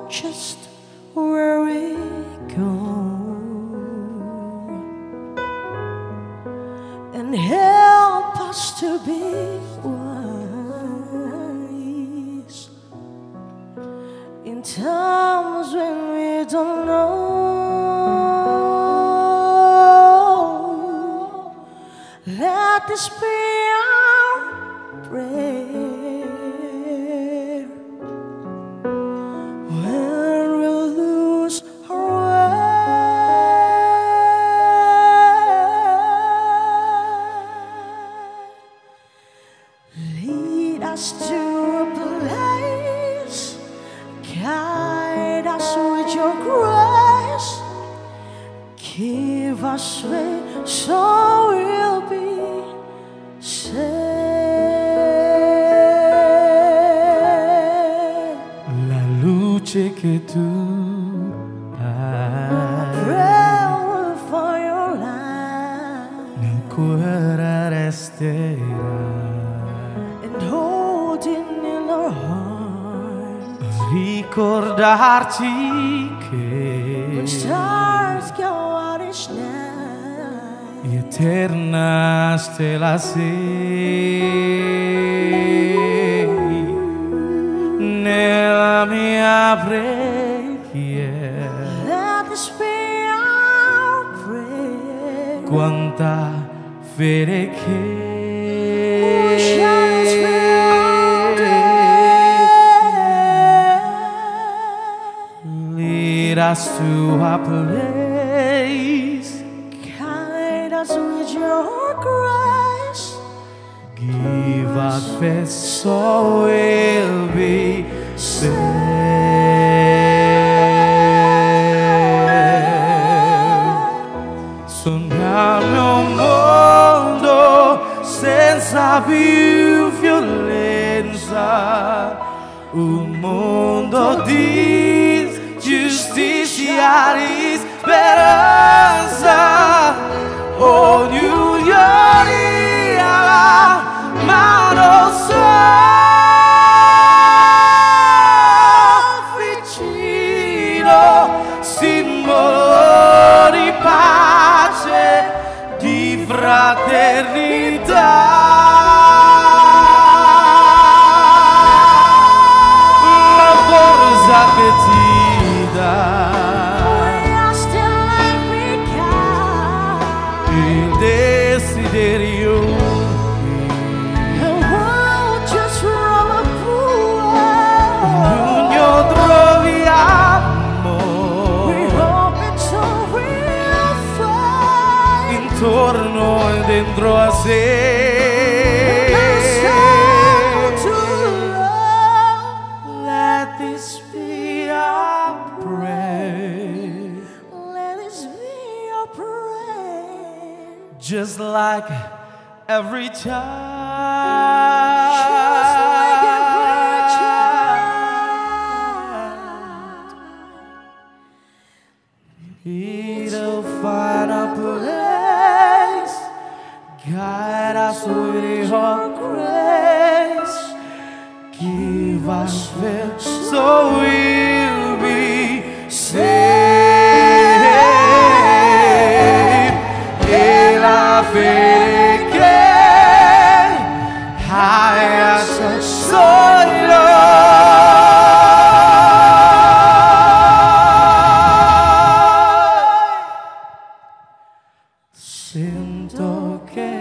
just where we go, and help us to be wise in times when we don't know. Let this be our prayer when we lose our way. Lead us to a place, guide us with your grace, give us faith so we'll be saved. La luce che tu dai Pray for your life nel cuore resterà, and holding in our heart ricordarci when che stars go out each night. eterna stella sei nella mia preghiera. Let this be our prayer. Quanta fede che Shines lead us to a place, guide us with your grace, give us faith so we'll be saved. Sogniamo un mondo senza più violenza, un mondo di giustizia, di speranza. Ognuno la mano vicino, simbolo di pace, di fraternità. La forza che ti dà il desiderio and we'll just run a pool. ognuno troviamo We hope it's all we'll find. intorno e dentro a sé. To love. Let this be our prayer, Let this be your prayer. just like every child. Just like every child. He'll find a place, guide us with your grace, give us faith so we'll be saved. E la fede che hai solo sento che